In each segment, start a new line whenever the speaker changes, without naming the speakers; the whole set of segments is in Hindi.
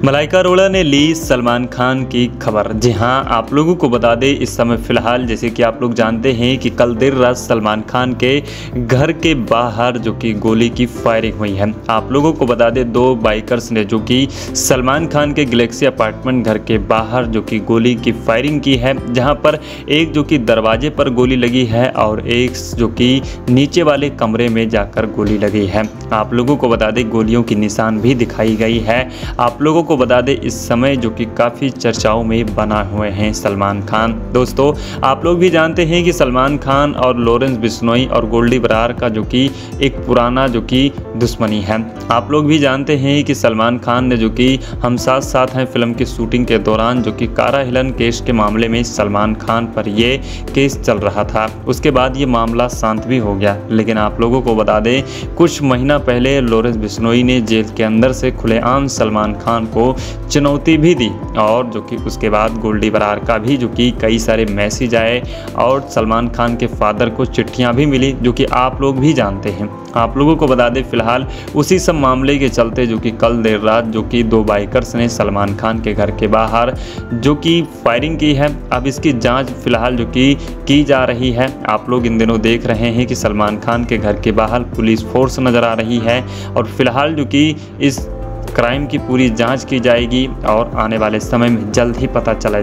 मलाइका अरोड़ा ने ली सलमान खान की खबर। जी हां, आप लोगों को बता दें इस समय फ़िलहाल जैसे कि आप लोग जानते हैं कि कल देर रात सलमान खान के घर के बाहर जो कि गोली की फायरिंग हुई है। आप लोगों को बता दें 2 बाइकर्स ने जो कि सलमान खान के गैलेक्सी अपार्टमेंट घर के बाहर जो कि गोली की फायरिंग की है, जहां पर एक जो कि दरवाजे पर गोली लगी है और एक जो कि नीचे वाले कमरे में जाकर गोली लगी है। आप लोगों को बता दें गोलियों की निशान भी दिखाई गई है। आप लोगों को बता दें इस समय जो कि काफ़ी चर्चाओं में बना हुए हैं सलमान खान। दोस्तों, आप लोग भी जानते हैं कि सलमान खान और लॉरेंस बिश्नोई और गोल्डी बरार का जो कि एक पुराना जो कि दुश्मनी है। आप लोग भी जानते हैं कि सलमान खान ने जो कि हम साथ साथ हैं फिल्म की शूटिंग के दौरान जो कि कारा हिलन केस के मामले में सलमान खान पर ये केस चल रहा था। उसके बाद ये मामला शांत भी हो गया, लेकिन आप लोगों को बता दें कुछ महीना पहले लॉरेंस बिश्नोई ने जेल के अंदर से खुलेआम सलमान खान को चुनौती भी दी और जो कि उसके बाद गोल्डी बरार का भी जो कि कई सारे मैसेज आए और सलमान खान के फादर को चिट्ठियां भी मिली, जो कि आप लोग भी जानते हैं। आप लोगों को बता दें फिलहाल उसी सब मामले के चलते जो कि कल देर रात जो कि 2 बाइकर्स ने सलमान खान के घर के बाहर जो कि फायरिंग की है। अब इसकी जांच फिलहाल जो कि की जा रही है। आप लोग इन दिनों देख रहे हैं कि सलमान खान के घर के बाहर पुलिस फोर्स नज़र आ रही है और फिलहाल जो कि इस क्राइम की पूरी जांच की जाएगी और आने वाले समय में जल्द ही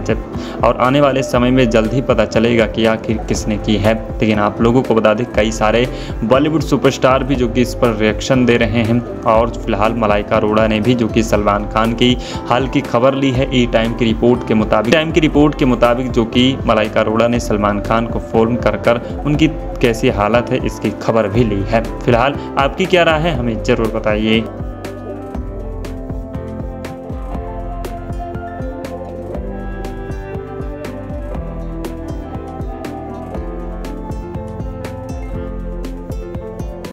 पता चलेगा कि आखिर किसने की है। लेकिन आप लोगों को बता दें कई सारे बॉलीवुड सुपरस्टार भी जो कि इस पर रिएक्शन दे रहे हैं और फिलहाल मलाइका अरोड़ा ने भी जो कि सलमान खान की हाल की खबर ली है। टाइम की रिपोर्ट के मुताबिक जो कि मलाइका अरोड़ा ने सलमान खान को फ़ोन कर उनकी कैसी हालत है इसकी खबर भी ली है। फिलहाल आपकी क्या राय है हमें ज़रूर बताइए।